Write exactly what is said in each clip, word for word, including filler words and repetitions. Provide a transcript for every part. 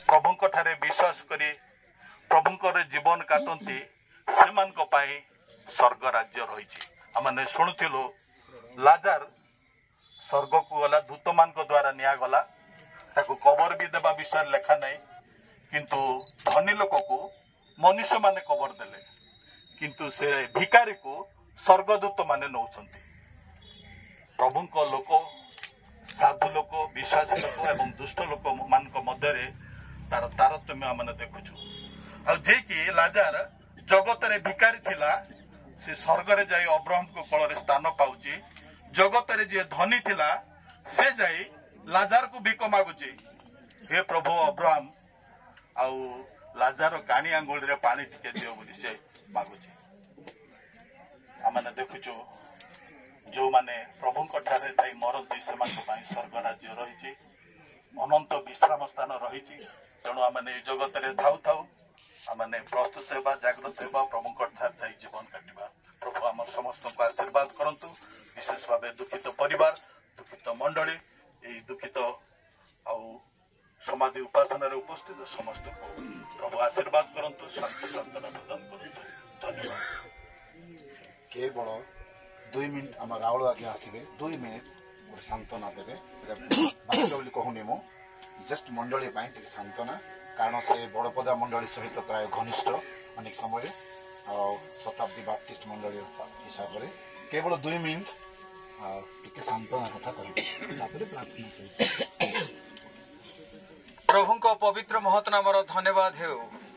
प्रभुंक ठारे विश्वास करी प्रभुंकर जीवन काटती से स्वर्ग राज्य रही आम शुणुलु लाजार स्वर्ग को गला दूत मान द्वारा निगला ताकू कबर भी देवा विषय लेखा नहीं किंतु धनी लोक को मनुष्य माने कबर देले किंतु से भिकारी को स्वर्गदूत माने नौचंती प्रभुंक लोक साधु लोक विश्वासी लोक एवं दुष्ट लोक मान मध्य तार तारतम्य आम देखुचु जे कि लाजार जगत रे भिकारी थिला से स्वर्ग रे जाई अब्राहम को कोल रे स्थान पाउची जगत रे जे धनी थिला से जाई लाजार को भिक मागुची हे प्रभु अब्राहम आउ लाजार कानी आंगुल रे पानी टिके दियो बोली से मागुची आमने देखुचु जो माने प्रभुंक ठारे जाई मरती से स्वर्ग राज्य रही अनंत विश्राम स्थान रही तेणु आमने जगत रे थाउ थाउ आमने प्रस्तुत होगा जागृत होगा प्रभुंक ठारे जाई जीवन काटिबा प्रभु आम समस्त को आशीर्वाद करंतु विशेष भाव दुखित परिवार दुखित मंडली यही दुखित आउ समाधि उपासना उपस्थित समस्त को प्रभु आशीर्वाद करंतु शांति सांत्वना प्रदान करंतु धन्यवाद केवल दुई मिनिट आम राउल आगे आसवे दुई मिनिट गोटे सांत्वना देवे बोली कहूनी मु जस्ट मंडली सांत्वना कारण से बड़पदा मंडली सहित प्राय घनिष्ठ अनेक समय शताब्दी बाप्टिस्ट मंडली हिसाब से केवल दुई मिनिट टिके सांत्वना कथा कह प्रार्थना प्रभु को पवित्र महत नाम धन्यवाद हे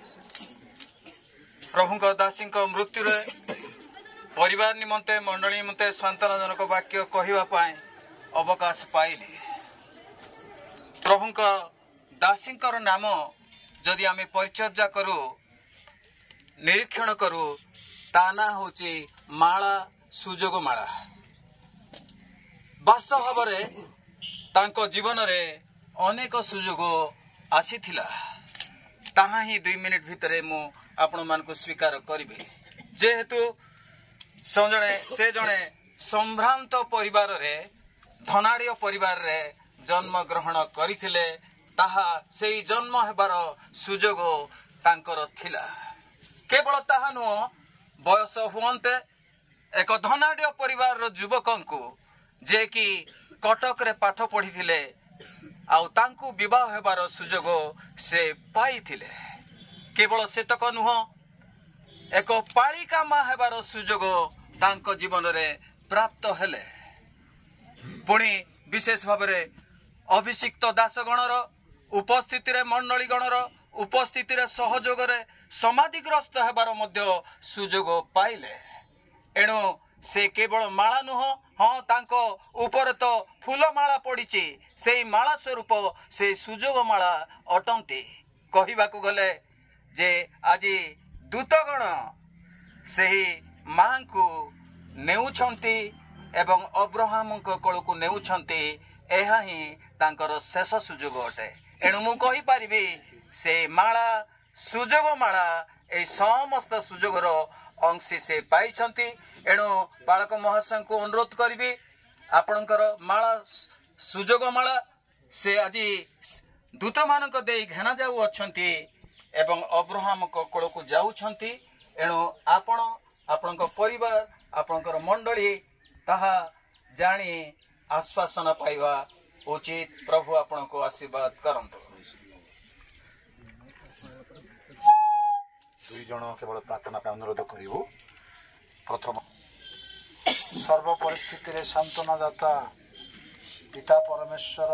प्रभु को दासी मृत्यु परिवार निमंते मंडली निमंते सांत्वनाजनक वाक्य कहवाई अवकाश पाइले प्रभु दासी नाम जदि आम परिचर्या करू निरीक्षण करू ता ना हूँ माला सुजोग माला वास्तव भाव जीवन रे अनेक सुजोग आसी ताहा ही दुई मिनिट भितर मु आपण मान को स्वीकार करी जेहेतु जड़े से जड़े संभ्रांत परिवार रे धनाढ़ परिवार रे जन्म ग्रहण करथिले ताहा सेई जन्म हेबार सुजोग तांकर थिला केवल ताहा नुह बयस हुअन्ते एक धनाढ़ परिवार रो युवकन को जे कि कटक रे पाठ पढ़ी आउ तांकु विवाह हेबार सुजोग से पाइथिले केवल सेतक नुह एक पालिका माँ हेबार सुजोग तांको जीवन रे प्राप्त हेले पुणी विशेष भाव अभिषिक्त दासगणर उपस्थिति रे मंडली गणर उपस्थिति रे सहयोग रे समाधिग्रस्त हेबार मध्य सुजोग पाइले एणु से केवल माला नुह हाँ तांको ऊपर तो फूलमाला पड़ीची से माला स्वरूप से सुजोग माला अटंती कहिबाकु गले जे आज दूतगण से मां को नेउछंती एवं अब्राहम कोल को नेउछंती एहा ही तांकर शेष सुजोग अटे एणु मु कहि परिबी से माला सुजोग माला ए समस्त सुजोगर अंशी से पाइछंती एणु बालक महाशय को अनुरोध करी आपणकर माला सुजोग माला से आज दूत मानक दे घेना जाऊ अछंती एवं अब्राहम को कोल को जाउछंती एणु आपण आपणक परिवार आपणकर मंडली ताहा जानी आश्वासन पाइबा उचित प्रभु आपण को आशीर्वाद करंतु दुई जन केवल प्रार्थना पे अनुरोध करिवो प्रथम सर्व परिस्थिति रे सांत्वना दाता पिता परमेश्वर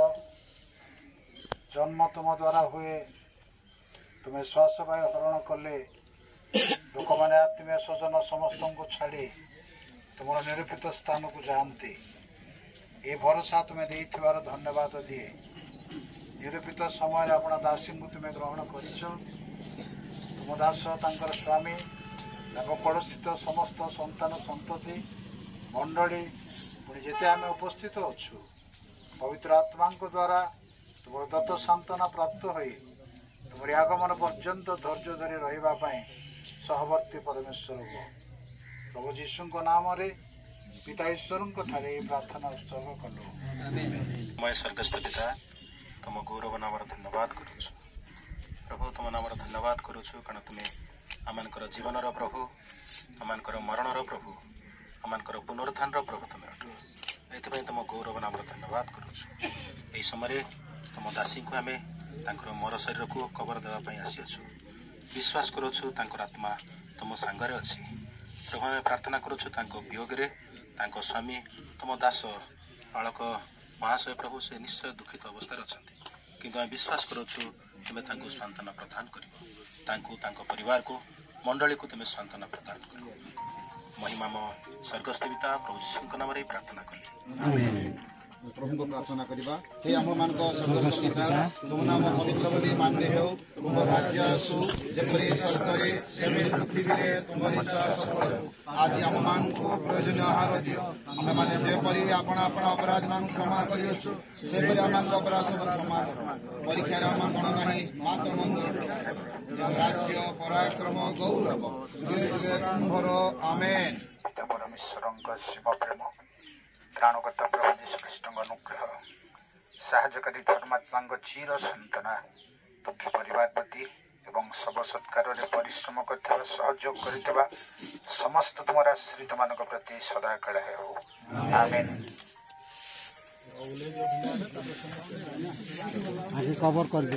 जन्म तुम द्वारा हुए तुम्हें श्वास वायु हरण कले लोक मैंने आत्मीय स्वजन समस्त को छाड़ी तुम निरूपित स्थान को जाती ये भरोसा तुम्हें दे धन्यवाद दिए निरूपित समय अपना दासी को तुम्हें ग्रहण कर तुम दास तांकर स्वामी कोलस्थित समस्त संतान संतति मंडली पुणी जिते आम उपस्थित अच्छु पवित्र आत्मा द्वारा तुम दत्त सांत्वना प्राप्त हो तुम आगमन पर्यंत धैर्य धरी रही सहवर्ती परमेश्वर को प्रभु जीशु नाम रे पिता ईश्वर ठारे प्रार्थना उत्सर्ग कलु मैं स्वर्गस्थ पिता तुम गौरव नाम धन्यवाद करुछु प्रभु तुम नाम धन्यवाद करुछु कारण तुम्हें आमर जीवन प्रभु आमर मरण प्रभु आमर पुनरुत्थान प्रभु तुम्हें अटु ये तुम गौरव नाम धन्यवाद करुछु यही समय तुम दासी को आम मर शरीर को कबर देवाई आसीअछु विश्वास करुछु आत्मा तुम सांगरे अच्छी प्रभु आम प्रार्थना करुछु वियोग स्वामी तुम दास बालक महाशय प्रभु से निश्चय दुखित अवस्था अच्छा किंतु आम विश्वास करुछु तुम्हें सांत्वना प्रदान कर परिवार को मंडली को तुम्हें सांत्वना प्रदान कर महिमा स्वर्गस्थ पिता प्रभु यीशु नाम प्रार्थना कली प्रभु को प्रार्थना करवा हे आम मान स्वर्गस्थ पिता तुम नाम पवित्र बोली मान्य हो तुम राज्य आसु जपरी स्वर्ग पृथ्वी में तुम इच्छा सफल हो आज आम मान को प्रयोजन आहार दियो आम मैंने जेपरी आपण आपण अपराध मान क्षमा करियो सेपरी आम अपराध सब क्षमा करो परीक्षा आम गण नहीं मात्र मंद राज्य पराक्रम गौरव जुगे जुगे तुम्हार आमेन। पिता परमेश्वर शिव प्रेम त्राणकर्ता प्रभु जीशुख्रीष्ट अनुग्रह साहाय्यकारी धर्मात्मा चिर सांत्वना दुखी परिवार प्रति एवं शव सत्कार परिश्रम कर सहयोग कर समस्त तुम आश्रित मान प्रति सदाकाल हो आमेन। कवर कर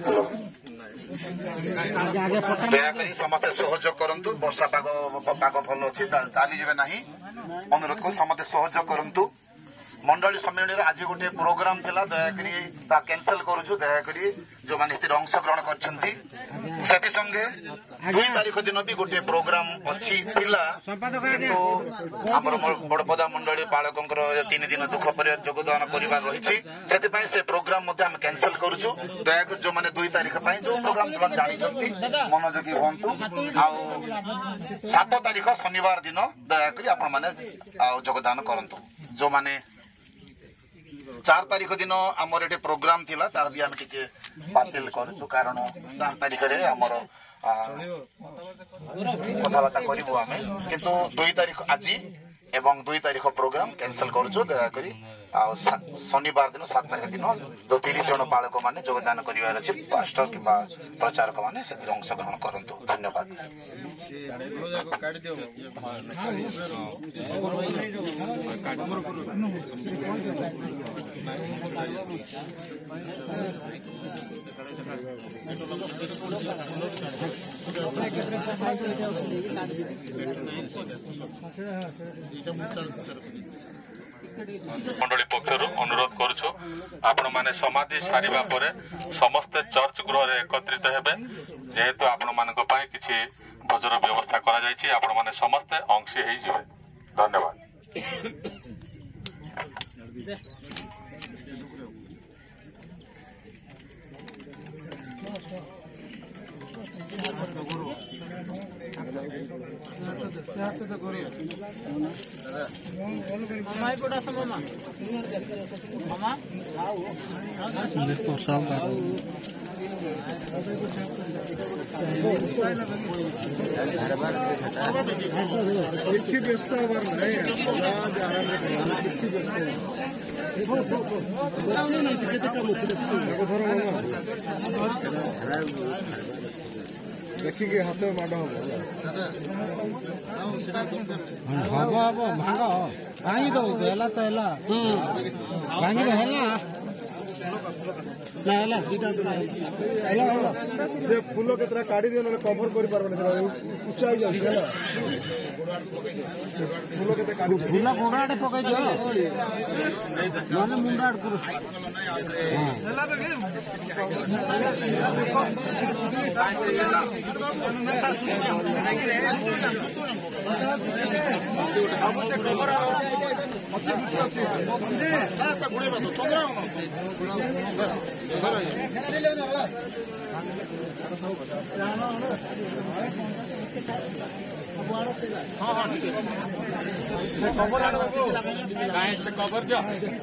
दयाकरी समस्ते सहयोग करंतु वर्षा पाग पाग भल अच्छी चली जाए ना अनुरोध को समस्ते सहयोग करंतु मंडली सम्मेलन आज गोटे प्रोग्राम थिला दयाकरी कैंसल करूछु दयाकरी जो माने अंशग्रहण करछंती सेति संगे दुई तारीख दिन भी गोटे प्रोग्राम अच्छी थिला किंतु हमर बड़पदा मंडली बालकंकर तीन दिन दुख पर योगदान करिवार रहिछि सेति पय से प्रोग्राम मध्ये हम कैंसल करूछु दयाकरी जो माने दुई तारीख पय जो प्रोग्राम तुम जानिछंती मनोयोगी होंतु आ सात तारीख शनिवार दिन दयाकरी आपण माने योगदान करंतु जो माने चार तारीख दिन आमर ये प्रोग्राम थिला तार भी आम टिके बातिल करूँ कारण चार तारीख रे आमर कथबार्ता करूँ आम किंतु दुई तारीख आज एवं दुई तारीख प्रोग्राम कैंसल करूँ दयाकरी शनिवार दिन सात तारीख दिन जो तीस जन बालक मैंने योगदान करार अच्छे पास्टर कि प्रचारक मैंने से अंशग्रहण करूँ धन्यवाद। मंडली पक्षर अनुरोध करुछु आपण माने समाधि सारिबा परे समस्त चर्च गृह एकत्रित हेबे जेहेतु आपण मानक पय किछि भोजन व्यवस्था करा जायछि आपण माने समस्त अंशी हेइ जिवे धन्यवाद। କିଛି ବ୍ୟସ୍ତ ହବାର ନାହିଁ କିଛି ବ୍ୟସ୍ତ ଦେଖିକି ହାତ ମାଡ଼ ହବ ହବ ହବ ଭାଙ୍ଗ ଭାଙ୍ଗି ଦଉ ହେଲା ତ ହେଲା ଭାଙ୍ଗି ଦେ ହେଲା ନା ହେଲା ଦିଟା ହେଲା ହେଲା ସେ ଫୁଲ କେତେଟା କାଢି ଦିଅ ନହେଲେ କଭର କରିପାରିବନି ସେଟା ଉଚ୍ଚା ହେଇଯାଉଛି ହେଲା ଫୁଲ କେତେ କାଢି ଫୁଲ ଗୋଡ ଆଡେ ପକେଇ ଦିଅ ନହେଲେ ମୁଣ୍ଡ ଆଡେ କରୁ ସେ କଭର ଅଛି ଅଛି ଗୁଣେଇବା ତ ପନ୍ଦର से कवर से कवर दियो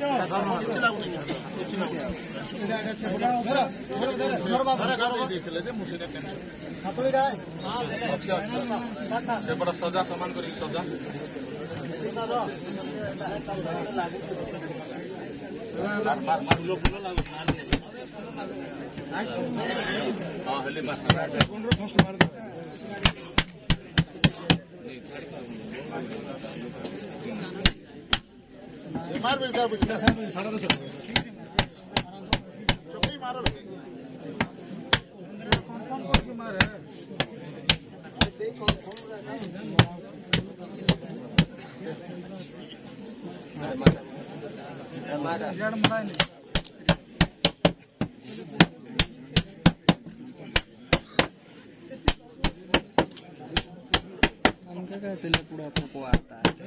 से बड़ा सजा सामान कर सजा पूरा आपको आता है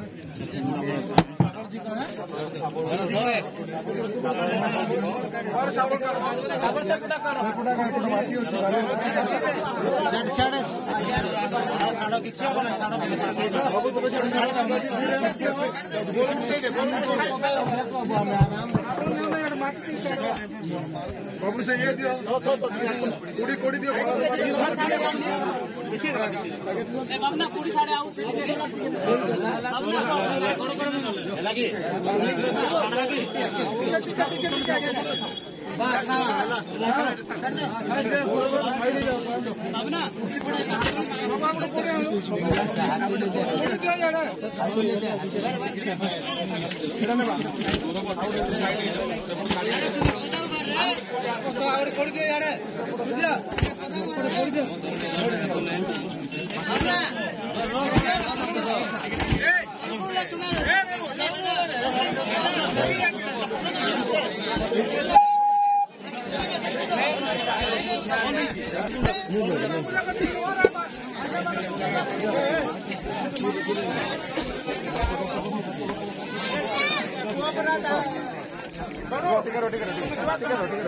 बाबू से ये दियो कुड़ी कुड़ी दियो बाबना पूरी साड़े आउ लगी रोटी करो रोटी करो रोटी करो रोटी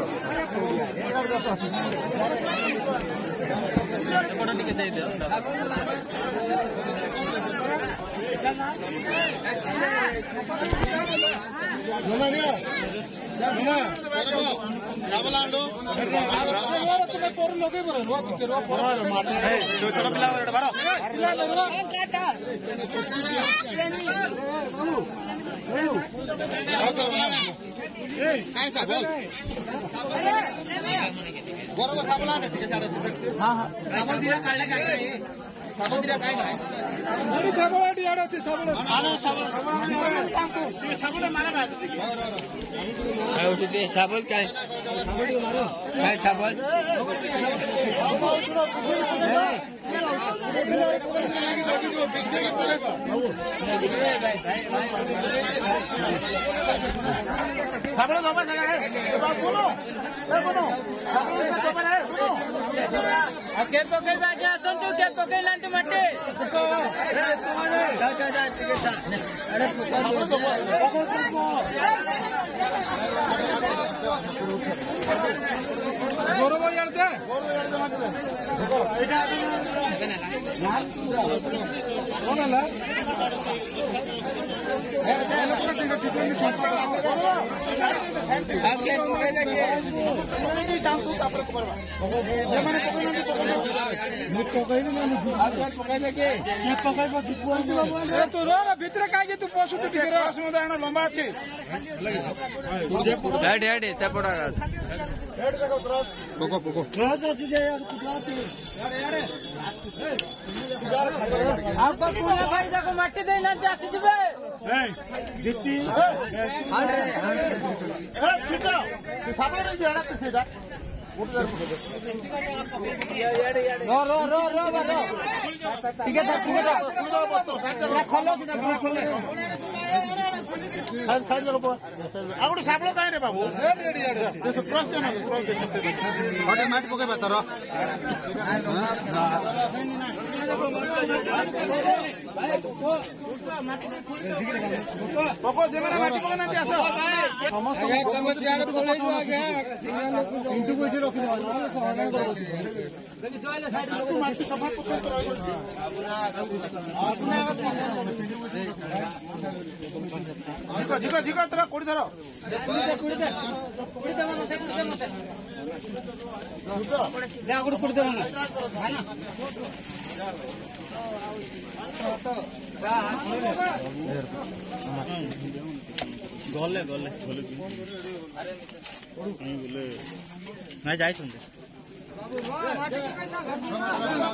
साबल काय काय साबल साबल दोपा सगा है बोलो बोलो साबल है बोलो के पकड़ बागे आसन तू के पकड़ लांत मटे जा जा जा ठीक है अरे गौरव यार दे गौरव यार दे मत एटा कौन है आगे पकड़ लगे नहीं काम तू कापर करवा ये माने पकड़ नहीं पकड़ मत पकड़ नहीं आगे पकड़ लगे ये पकड़ को दिखवा ए तो रो रे भीतर कागे तू पसु तो दिख रहा है आना लंबा আছে हेड हेड सपोर्ट आ रहा हेड देखो क्रॉस पोको पोको क्रॉस तो तुझे यार क्रॉस यार यार आपको पूरा भाई देखो मट्टी देना जासी जबे ए गिट्टी हां रे ए सीधा सामने नहीं जाना तो सीधा रो रो रो रो रो ठीक है ठीक है खोलो सीधा खोलो साइड साइड लगा आउट साबलो काहे रे बाबू रेडी रेडी यार देखो क्रॉस देना क्रॉस दे बड़े माट पके बता रो पको जे मेरा माटी पके ना आसो समस्त कम यार बोले जो आ गया इंटू को रख दो समाधान करो देखि जोइले साइड तू माटी सफा पके जिका जिका तरा कोड़ी धरो कोड़ी दे कोड़ी दे मत कोड़ी मत ले आगुड़ कोड़ी दे ना है ना तो ଗଲେ ଗଲେ ଗଲେ କାହିଁ ଗଲେ ନାଇଁ ଯାଇଛନ୍ତି